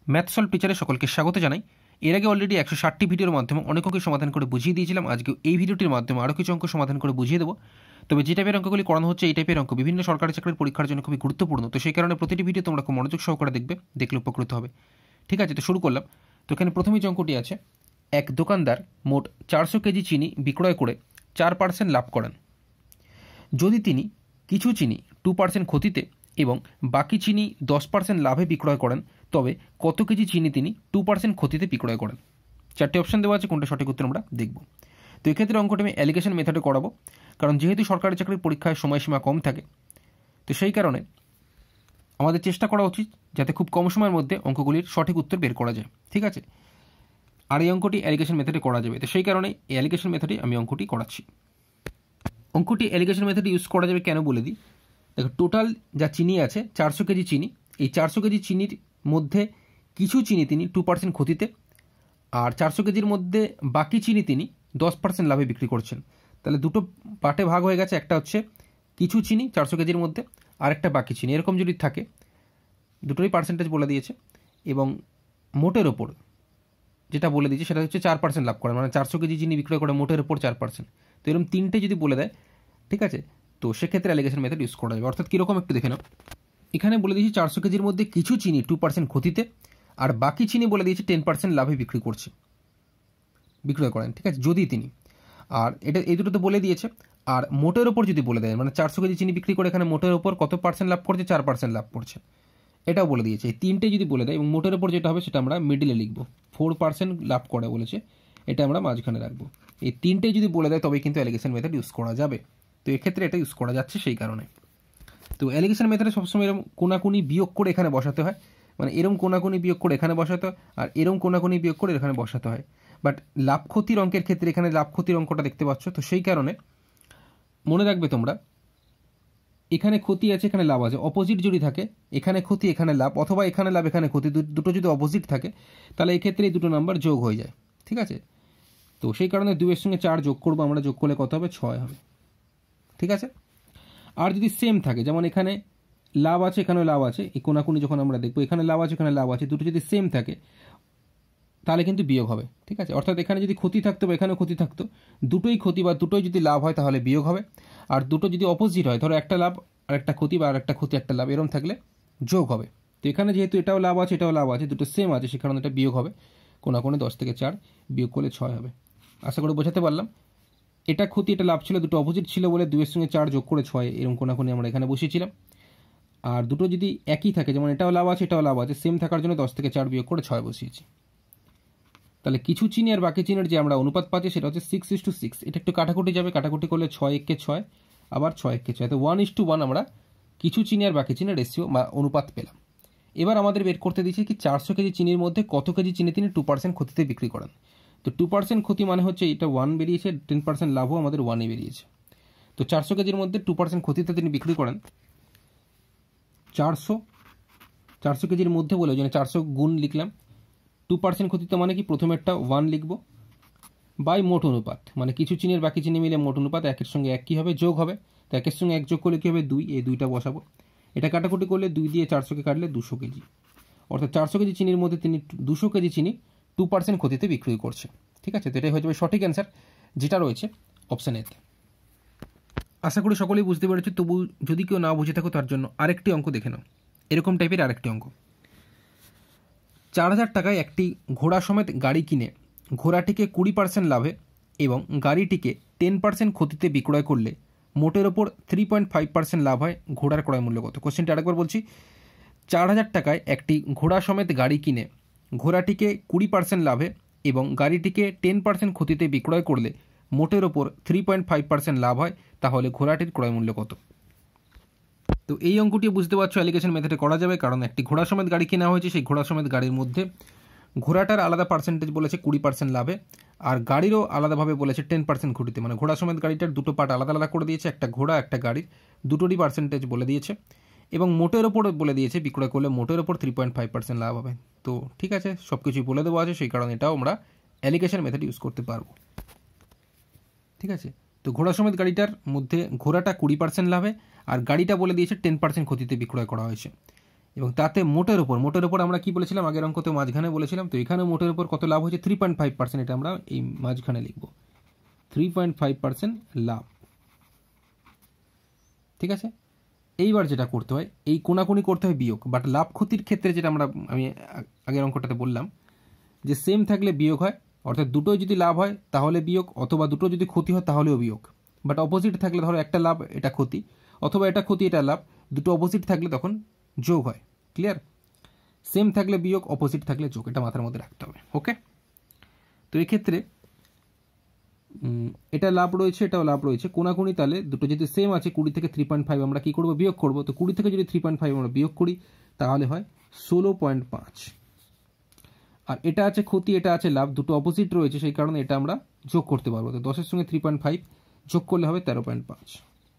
Math solve টিচারে সকলকে স্বাগত জানাই। এর আগে অলরেডি 160টি ভিডিওর মাধ্যমে অনেক অঙ্ক সমাধান করে বুঝিয়ে দিয়েছিলাম। আজকে এই ভিডিওটির মাধ্যমে আরও কিছু অঙ্ক সমাধান করে বুঝিয়ে দেবো। তবে যে টাইপের অঙ্কগুলি করানো হচ্ছে এই টাইপের অঙ্ক বিভিন্ন সরকারি চাকরির পরীক্ষার জন্য খুবই গুরুত্বপূর্ণ। তো সেই কারণে প্রতিটি ভিডিও তোমরা খুব মনোযোগ সহকারে দেখবে, দেখলে উপকৃত হবে। ঠিক আছে, তো শুরু করলাম। তো এখানে প্রথমেই যে অঙ্কটি আছে, এক দোকানদার মোট 400 কেজি চিনি বিক্রয় করে 4% লাভ করেন। যদি তিনি কিছু চিনি 2% ক্ষতিতে এবং বাকি চিনি 10% লাভে বিক্রয় করেন, তবে কত কেজি চিনি তিনি 2% ক্ষতিতে বিক্রয় করেন? চারটি অপশন দেওয়া আছে, কোনটা সঠিক উত্তর আমরা দেখব। তো এক্ষেত্রে অঙ্কটি আমি অ্যালিগেশন মেথডে করাবো, কারণ যেহেতু সরকারি চাকরির পরীক্ষায় সময়সীমা কম থাকে, তো সেই কারণে আমাদের চেষ্টা করা উচিত যাতে খুব কম সময়ের মধ্যে অঙ্কগুলির সঠিক উত্তর বের করা যায়। ঠিক আছে, আর এই অঙ্কটি অ্যালিগেশন মেথডে করা যাবে, তো সেই কারণে এই অ্যালিগেশন মেথডে আমি অঙ্কটি করাচ্ছি। অঙ্কটি অ্যালিগেশন মেথডে ইউজ করা যাবে কেন বলে দিই। দেখো, টোটাল যা চিনি আছে 400 কেজি চিনি, এই 400 কেজি চিনির মধ্যে কিছু চিনি তিনি 2% ক্ষতিতে, আর 400 কেজির মধ্যে বাকি চিনি তিনি 10% লাভে বিক্রি করছেন। তাহলে দুটো পার্টে ভাগ হয়ে গেছে, একটা হচ্ছে কিছু চিনি 400 কেজির মধ্যে, আর একটা বাকি চিনি। এরকম যদি থাকে, দুটোরই পার্সেন্টেজ বলে দিয়েছে, এবং মোটের ওপর যেটা বলে দিয়েছে সেটা হচ্ছে 4% লাভ করেন, মানে 400 কেজি চিনি বিক্রয় করে মোটের ওপর 4%। তো এরকম তিনটে যদি বলে দেয়, ঠিক আছে, তো সেক্ষেত্রে অ্যালিগেশন মেথড ইউজ করা যাবে। অর্থাৎ কীরকম একটু দেখে নাও। এখানে বলে দিয়েছি 400 কেজির মধ্যে কিছু চিনি 2% ক্ষতিতে, আর বাকি চিনি বলে দিয়েছে 10% লাভে বিক্রয় করেন। ঠিক আছে, যদি তিনি, আর এটা এই দুটো তো বলে দিয়েছে। আর মোটের ওপর যদি বলে দেয়, মানে 400 কেজি চিনি বিক্রি করে এখানে মোটের ওপর কত পার্সেন্ট লাভ করছে, 4% লাভ করছে, এটাও বলে দিয়েছে। এই তিনটে যদি বলে দেয়, এবং মোটের ওপর যেটা হবে সেটা আমরা মিডিলে লিখবো, 4% লাভ করে বলেছে, এটা আমরা মাঝখানে রাখবো। এই তিনটে যদি বলে দেয় তবে কিন্তু অ্যালিগেশন মেথড ইউজ করা যাবে। তো এক্ষেত্রে এটা ইউজ করা যাচ্ছে সেই কারণে। তো অ্যালিগেশন মেথডে সবসময় এরকম কোনাকুনি বিয়োগ করে এখানে বসাতে হয়, মানে এরকম কোনাকুনি বিয়োগ করে এখানে বসাতে হয়, আর এরকম কোনাকুনি বিয়োগ করে এখানে বসাতে হয়। বাট লাভ ক্ষতির অঙ্কের ক্ষেত্রে এখানে লাভ ক্ষতির অঙ্কটা দেখতে পাচ্ছ, তো সেই কারণে মনে রাখবে তোমরা, এখানে ক্ষতি আছে এখানে লাভ আছে, অপোজিট যদি থাকে, এখানে ক্ষতি এখানে লাভ, অথবা এখানে লাভ এখানে ক্ষতি, দুটো যদি অপোজিট থাকে তাহলে এক্ষেত্রে এই দুটো নাম্বার যোগ হয়ে যায়। ঠিক আছে, তো সেই কারণে 2 এর সঙ্গে 4 যোগ করবো আমরা, যোগ করলে কত হবে, 6 হবে। ঠিক আছে, আর যদি সেম থাকে, যেমন এখানে লাভ আছে এখানেও লাভ আছে, এই কোনাকুনি যখন আমরা দেখবো এখানে লাভ আছে এখানে লাভ আছে, দুটো যদি সেম থাকে তাহলে কিন্তু বিয়োগ হবে। ঠিক আছে, অর্থাৎ এখানে যদি ক্ষতি থাকতো বা এখানেও ক্ষতি থাকতো, দুটোই ক্ষতি বা দুটোই যদি লাভ হয় তাহলে বিয়োগ হবে। আর দুটো যদি অপোজিট হয়, ধরো একটা লাভ আর একটা ক্ষতি, বা আর একটা ক্ষতি একটা লাভ, এরকম থাকলে যোগ হবে। তো এখানে যেহেতু এটাও লাভ আছে এটাও লাভ আছে, দুটো সেম আছে, সে কারণে এটা বিয়োগ হবে। কোনাকুনি 10 থেকে 4 বিয়োগ করলে 6 হবে। আশা করে বোঝাতে পারলাম। এটা ক্ষতি এটা লাভ ছিল, দুটো অপোজিট ছিল বলে 2 এর সঙ্গে 4 যোগ করে 6, এরকম কোনাকুনি আমরা এখানে বসিয়েছিলাম। আর দুটো যদি একই থাকে, যেমন এটাও লাভ আছে এটাও লাভ আছে, সেম থাকার জন্য 10 থেকে 4 বিয়োগ করে 6 বসিয়েছি। তাহলে কিছু চিনি আর বাকি চিনির যে আমরা অনুপাত পাচ্ছি সেটা হচ্ছে 6:6। এটা একটু কাটাকুটি যাবে, কাটাকুটি করলে 6 একে 6, আবার 6 একে 6, তো 1:1 আমরা কিছু চিনি আর বাকি চিনির রেশিও বা অনুপাত পেলাম। এবার আমাদের বের করতে দিয়েছে কি 400 কেজি চিনির মধ্যে কত কেজি চিনি তিনি 2% ক্ষতিতে বিক্রি করেন। তো 2% ক্ষতি মানে হচ্ছে এটা 1 বেরিয়েছে, 10% লাভও আমাদের 1-ই বেরিয়েছে। তো 400 কেজির মধ্যে 2% ক্ষতিতে তিনি বিক্রি করেন। 400 কেজির মধ্যে বলে, ওই জন্য 400 গুণ লিখলাম। 2% ক্ষতিতে মানে কি, প্রথমেরটা 1 লিখবো, বাই মোট অনুপাত, মানে কিছু চিনির বাকি চিনি মিলে মোট অনুপাত, একের সঙ্গে এক কী হবে, যোগ হবে। তো একের সঙ্গে এক যোগ করলে কী হবে, 2, এই 2টা বসাবো। এটা কাটাকুটি করলে 2 দিয়ে 400কে কাটলে 200 কেজি, অর্থাৎ 400 কেজি চিনির মধ্যে তিনি 200 কেজি চিনি 2% ক্ষতিতে বিক্রি করছে। ঠিক আছে, তো এটাই হয়ে যাবে সঠিক অ্যান্সার, যেটা রয়েছে অপশান এতে। আশা করি সকলেই বুঝতে পেরেছি। তবু যদি কেউ না বুঝে থাকো তার জন্য আরেকটি অঙ্ক দেখে নাও, এরকম টাইপের আরেকটি অঙ্ক। 4000 টাকায় একটি ঘোড়া সমেত গাড়ি কিনে ঘোড়াটিকে 20% লাভে এবং গাড়িটিকে 10% ক্ষতিতে বিক্রয় করলে মোটের ওপর 3.5% লাভ হয়, ঘোড়ার ক্রয় মূল্য কত? কোশ্চেনটা আরেকবার বলছি। 4000 টাকায় একটি ঘোড়া সমেত গাড়ি কিনে ঘোড়াটিকে 20% লাভে এবং গাড়িটিকে 10% ক্ষতিতে বিক্রয় করলে মোটের ওপর 3.5% লাভ হয়, তাহলে ঘোড়াটির ক্রয় মূল্য কত? তো এই অঙ্কটি বুঝতে পারছো অ্যালিগেশন মেথডে করা যাবে, কারণ একটি ঘোড়া সমেত গাড়ি কেনা হয়েছে, সেই ঘোড়া সমেত গাড়ির মধ্যে ঘোড়াটার আলাদা পার্সেন্টেজ বলেছে 20% লাভে, আর গাড়িরও আলাদাভাবে বলেছে 10% ক্ষতিতে, মানে ঘোড়া সমেত গাড়িটার দুটো পার্ট আলাদা আলাদা করে দিয়েছে, একটা ঘোড়া একটা গাড়ির, দুটোরই পার্সেন্টেজ বলে দিয়েছে, এবং মোটের ওপর বলে দিয়েছে বিক্রয় করলে মোটের ওপর 3.5% লাভ হবে। তো ঠিক আছে, সব কিছুই বলে দেওয়া আছে, সেই কারণে এটাও আমরা অ্যালিগেশন মেথড ইউজ করতে পারবো। ঠিক আছে, তো ঘোড়া সমেত গাড়িটার মধ্যে ঘোড়াটা 20% লাভে আর গাড়িটা বলে দিয়েছে 10% ক্ষতিতে বিক্রয় করা হয়েছে। এবং তাতে মোটের ওপর আমরা কি বলেছিলাম আগের অঙ্কতে মাঝখানে বলেছিলাম, তো এখানে মোটের ওপর কত লাভ হয়েছে 3.5%, এটা আমরা এই মাঝখানে লিখব 3.5% লাভ। ঠিক আছে, এইবার যেটা করতে হয় এই কোনাকুনি করতে হয় বিয়োগ, বাট লাভ ক্ষতির ক্ষেত্রে যেটা আমি আগের অঙ্কটাতে বললাম যে সেম থাকলে বিয়োগ হয়, অর্থাৎ দুটোই যদি লাভ হয় তাহলে বিয়োগ, অথবা দুটো যদি ক্ষতি হয় তাহলেও বিয়োগ। বাট অপোজিট থাকলে ধরো একটা লাভ এটা ক্ষতি, অথবা এটা ক্ষতি এটা লাভ, দুটো অপোজিট থাকলে তখন যোগ হয়। ক্লিয়ার? সেম থাকলে বিয়োগ, অপোজিট থাকলে যোগ, এটা মাথার মধ্যে রাখতে হবে। ওকে, তো এক্ষেত্রে এটা লাভ রয়েছে এটাও লাভ রয়েছে, কোনাকুনি তাহলে দুটো যদি সেম আছে 20 থেকে 3.5 আমরা কি করব বিয়োগ করব, তো 20 থেকে যদি 3.5 আমরা বিয়োগ করি তাহলে হয় 16.5। আর এটা আছে ক্ষতি এটা আছে লাভ, দুটো অপোজিট রয়েছে সেই কারণে এটা আমরা যোগ করতে পারবো, তো 10 এর সঙ্গে 3.5 যোগ করলে হবে 13.5।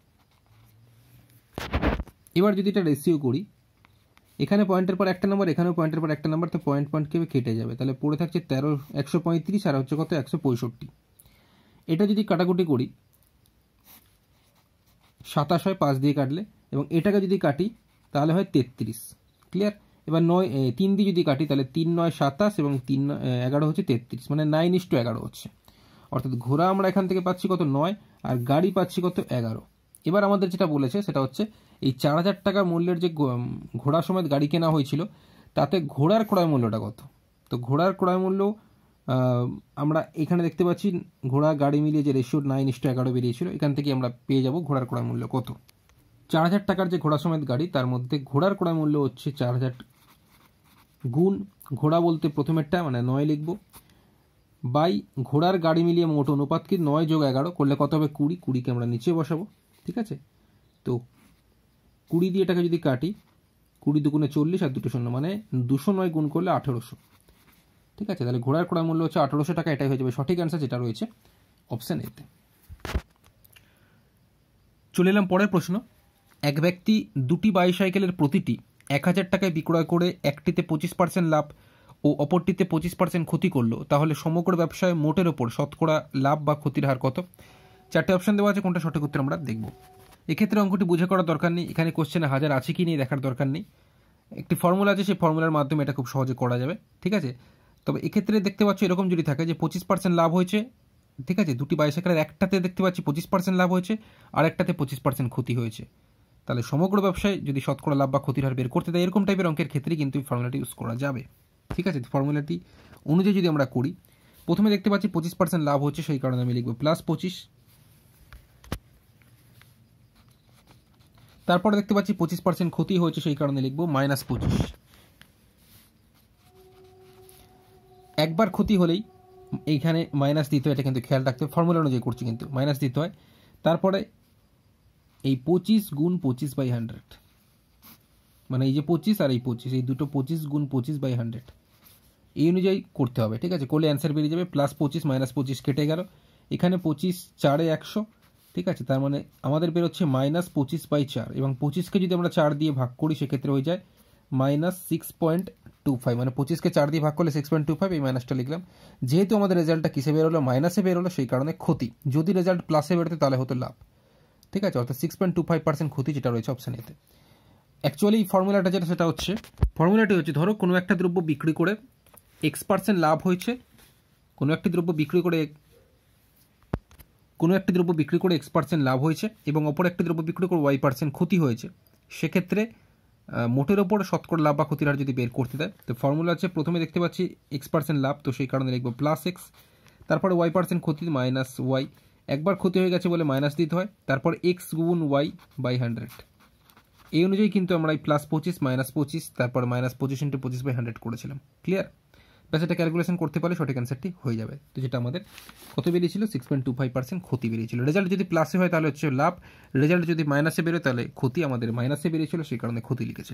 এবার যদি এটা রেশিও করি, এখানে পয়েন্টের পর একটা নাম্বার, এখানেও পয়েন্টের পর একটা নাম্বার, তো পয়েন্ট কেটে যাবে, তাহলে পড়ে থাকছে 135 আর হচ্ছে কত 165। এটা যদি কাটাকুটি করি 27 হয় 5 দিয়ে কাটলে, এবং এটাকে যদি কাটি তাহলে হয় 33। ক্লিয়ার? এবার 3 দিয়ে যদি কাটি তাহলে 3 9 27 এবং 3 11 হচ্ছে 33, মানে 9:11 হচ্ছে। অর্থাৎ ঘোড়া আমরা এখান থেকে পাচ্ছি কত 9 আর গাড়ি পাচ্ছি কত 11। এবার আমাদের যেটা বলেছে সেটা হচ্ছে এই 4000 টাকার মূল্যের যে ঘোড়া সমেত গাড়ি কেনা হয়েছিল তাতে ঘোড়ার ক্রয় মূল্যটা কত। তো ঘোড়ার ক্রয় মূল্য আমরা এখানে দেখতে পাচ্ছি ঘোড়া গাড়ি মিলিয়ে যে রেশিও 9:11 বেরিয়েছিল, এখান থেকে আমরা পেয়ে যাব ঘোড়ার ক্রয় মূল্য কত। 4000 টাকার যে ঘোড়া সমেত গাড়ি তার মধ্যে ঘোড়ার ক্রয় মূল্য হচ্ছে 4000 গুণ ঘোড়া বলতে প্রথমেরটা মানে 9 লিখব, বাই ঘোড়ার গাড়ি মিলিয়ে মোট অনুপাত কি 9 যোগ 11 করলে কত হবে 20, 20কে আমরা নিচে বসাবো। ঠিক আছে, তো 20 দিয়ে এটাকে যদি কাটি 20 দুগুণে 40 আর 2 শূন্য মানে 209 গুণ করলে 1800। ঠিক আছে, তাহলে ঘোড়ার ক্রয় মূল্য হচ্ছে 1800 টাকা, এটাই হয়ে যাবে সঠিক অ্যান্সার যেটা রয়েছে অপশন এতে। চলে এলাম পরের প্রশ্ন। এক ব্যক্তি দুটি বাইসাইকেলের প্রতিটি 1000 টাকায় বিক্রয় করে একটিতে 25% লাভ ও অপরটিতে 25% ক্ষতি করলো, তাহলে সমগ্র ব্যবসায় মোটের ওপর শতকরা লাভ বা ক্ষতির হার কত? 4টে অপশন দেওয়া আছে, কোনটা সঠিক উত্তর আমরা দেখব। এক্ষেত্রে অঙ্কটি বুঝে করার দরকার নেই, এখানে কোশ্চেনে 1000 আছে কি নেই দেখার দরকার নেই, একটি ফর্মুলা আছে সেই ফর্মুলার মাধ্যমে এটা খুব সহজে করা যাবে। ঠিক আছে, তবে এক্ষেত্রে দেখতে পাচ্ছ এরকম যদি থাকে যে 25% লাভ হয়েছে, ঠিক আছে, দুটি বাইসাইকেলের একটাতে দেখতে পাচ্ছি 25% লাভ হয়েছে আর একটাতে 25% ক্ষতি হয়েছে, তাহলে সমগ্র ব্যবসায় যদি শতকরা লাভ বা ক্ষতির হার বের করতে দেয় এরকম টাইপের অঙ্কের ক্ষেত্রে কিন্তু এই ফর্মুলাটি ইউজ করা যাবে। ঠিক আছে, ফর্মুলাটি অনুযায়ী যদি আমরা করি, প্রথমে দেখতে পাচ্ছি 25% লাভ হচ্ছে সেই কারণে আমি লিখব +25, তারপরে দেখতে পাচ্ছি 25% ক্ষতি হয়েছে সেই কারণে লিখব -25। একবার ক্ষতি হলেই এইখানে মাইনাস দিতে হয়, এটা কিন্তু খেয়াল রাখতে হবে, ফর্মুলা অনুযায়ী করছি কিন্তু মাইনাস দিতে হয়। তারপরে এই 25 গুণ 25/100, মানে এই যে 25 আর এই 25, এই দুটো 25 গুণ 25/100 এই অনুযায়ী করতে হবে। ঠিক আছে, করলে অ্যান্সার বেরিয়ে যাবে +25 -25 কেটে গেল, এখানে 25 4 এ 100। ঠিক আছে, তার মানে আমাদের বেরোচ্ছে -25/4, এবং 25কে যদি আমরা 4 দিয়ে ভাগ করি সেক্ষেত্রে হয়ে যায় -6.25, মানে 25কে 4 দিয়ে ভাগ করলে 6.25, এই মাইনাসটা লিখলাম। যেহেতু আমাদের রেজাল্টটা কিসে বেরোলো মাইনাসে বেরোলো সেই কারণে ক্ষতি, যদি রেজাল্ট প্লাসে বেরোতো তাহলে হতো লাভ। ঠিক আছে, অর্থাৎ 6.25% ক্ষতি যেটা রয়েছে অপশন এতে। অ্যাকচুয়ালি ফর্মুলাটা যেটা সেটা হচ্ছে, ফর্মুলাটি হচ্ছে ধরো কোনো একটা দ্রব্য বিক্রি করে X% লাভ হয়েছে, কোনো একটি দ্রব্য বিক্রি করে X% লাভ হয়েছে এবং অপর একটি দ্রব্য বিক্রি করে Y% ক্ষতি হয়েছে, সেক্ষেত্রে মোটের ওপর শতকরা লাভ বা ক্ষতির হার যদি বের করতে দেয়, তো ফর্মুলা আছে প্রথমে দেখতে পাচ্ছি X% লাভ, তো সেই কারণে লিখব +X, তারপরে Y% ক্ষতি -Y, একবার ক্ষতি হয়ে গেছে বলে মাইনাস দিতে হয়, তারপর X গুণ Y/100, এই অনুযায়ী কিন্তু আমরা এই +25 -25 তারপর -25 × 25/100 করেছিলাম। ক্লিয়ার? ব্যাস এটা ক্যালকুলেশন করতে পারলে সঠিক অ্যান্সারটি হয়ে যাবে। তো যেটা আমাদের কত বেরিয়েছিল 6.25% ক্ষতি বেরিয়েছিল। রেজাল্ট যদি প্লাসে হয় তাহলে হচ্ছে লাভ, রেজাল্ট যদি মাইনাসে বেরোয় তাহলে ক্ষতি, আমাদের মাইনাসে বেরিয়েছিল সেই কারণে ক্ষতি লিখেছিল।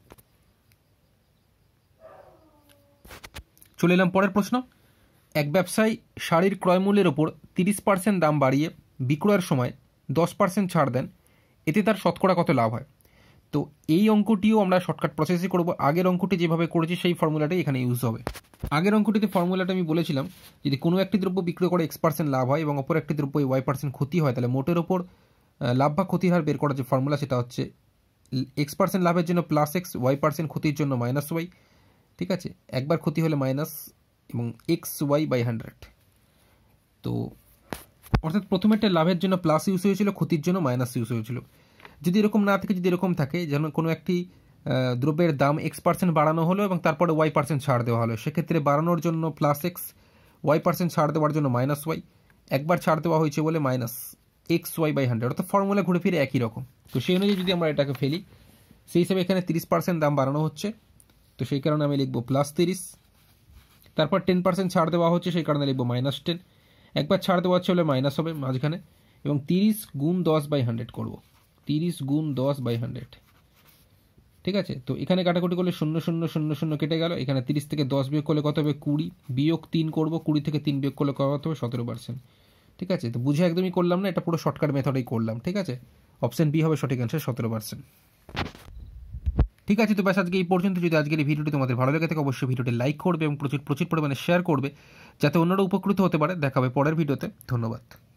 চলে এলাম পরের প্রশ্ন। এক ব্যবসায়ী শাড়ির ক্রয় মূল্যের ওপর 30% দাম বাড়িয়ে বিক্রয়ের সময় 10% ছাড় দেন, এতে তার শতকরা কত লাভ হয়? তো এই অঙ্কটিও আমরা শর্টকাট প্রসেসে করব, আগের অঙ্কটি যেভাবে করেছি সেই ফর্মুলাটাই এখানে ইউজ হবে। আগের অঙ্কটিতে ফর্মুলাটা আমি বলেছিলাম যদি কোনো একটি দ্রব্য বিক্রি করে X% লাভ হয় এবং অপর একটি দ্রব্য Y% ক্ষতি হয়, তাহলে মোটের ওপর লাভ বা ক্ষতির হার বের করার যে ফর্মুলা সেটা হচ্ছে x% লাভের জন্য প্লাস এক্স, y% ক্ষতির জন্য মাইনাস ওয়াই। ঠিক আছে, একবার ক্ষতি হলে মাইনাস এবং এক্স ওয়াই বাই 100। তো অর্থাৎ প্রথমেরটা লাভের জন্য প্লাস ইউজ হয়েছিল, ক্ষতির জন্য মাইনাস ইউজ হয়েছিল। যদি এরকম না থাকে, যদি এরকম থাকে যেন কোনো একটি দ্রব্যের দাম x% বাড়ানো হলো এবং তারপরে y% ছাড় দেওয়া হলো, সেক্ষেত্রে বাড়ানোর জন্য প্লাস এক্স, y% ছাড় দেওয়ার জন্য মাইনাস ওয়াই, একবার ছাড় দেওয়া হয়েছে বলে মাইনাস এক্স ওয়াই বাই 100। অর্থাৎ ফর্মুলা ঘুরে ফিরে একই রকম। তো সেই অনুযায়ী যদি আমরা এটাকে ফেলি, সেই হিসাবে এখানে 30% দাম বাড়ানো হচ্ছে, তো সেই কারণে আমি লিখবো +30। তারপর 10% ছাড় দেওয়া হচ্ছে, সেই কারণে লিখবো -10। একবার ছাড় দেওয়া হচ্ছে বলে মাইনাস হবে মাঝখানে, এবং 30 গুণ 10/100 করবো, 30 গুণ 10/100। ঠিক আছে, তো এখানে কাটাকুটি করলে 0 0 0 0 কেটে গেল। এখানে 30 থেকে 10 বিয়োগ করলে কত হবে? 20, বিয়োগ 3 করবো, 20 থেকে 3 বিয়োগ করলে কত হবে? 17%। ঠিক আছে, তো বুঝে একদমই করলাম না, এটা পুরো শর্টকাট মেথডেই করলাম। ঠিক আছে, অপশন বি হবে সঠিক অ্যান্সার, 17%। ঠিক আছে, তো ব্যাস আজকে এই পর্যন্ত। যদি আজকের এই ভিডিওটি তোমাদের ভালো লেগে থাকে, অবশ্যই ভিডিওটি লাইক করবে এবং প্রচুর পরিমাণে শেয়ার করবে, যাতে অন্যরা উপকৃত হতে পারে। দেখা হবে পরের ভিডিওতে। ধন্যবাদ।